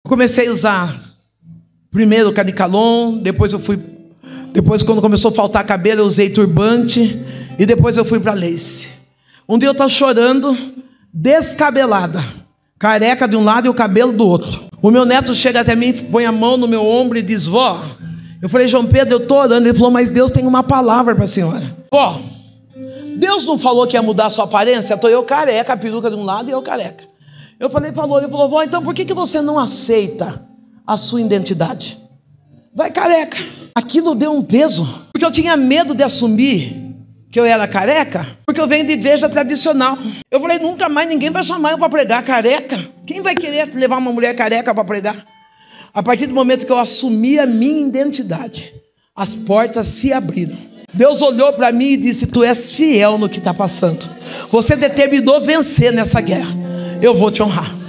Comecei a usar primeiro Canicalon, depois quando começou a faltar cabelo, eu usei turbante, e depois eu fui para Lace. Um dia eu estava chorando, descabelada, careca de um lado e o cabelo do outro. O meu neto chega até mim, põe a mão no meu ombro e diz: vó. Eu falei: João Pedro, eu estou orando. Ele falou: mas Deus tem uma palavra para a senhora. Vó, Deus não falou que ia mudar a sua aparência? Estou eu careca, a peruca de um lado e eu careca. Eu falei para ele, falou: vó, então por que você não aceita a sua identidade? Vai careca. Aquilo deu um peso, porque eu tinha medo de assumir que eu era careca, porque eu venho de igreja tradicional. Eu falei: nunca mais ninguém vai chamar eu para pregar careca. Quem vai querer levar uma mulher careca para pregar? A partir do momento que eu assumi a minha identidade, as portas se abriram. Deus olhou para mim e disse: tu és fiel no que está passando. Você determinou vencer nessa guerra. Eu vou te honrar.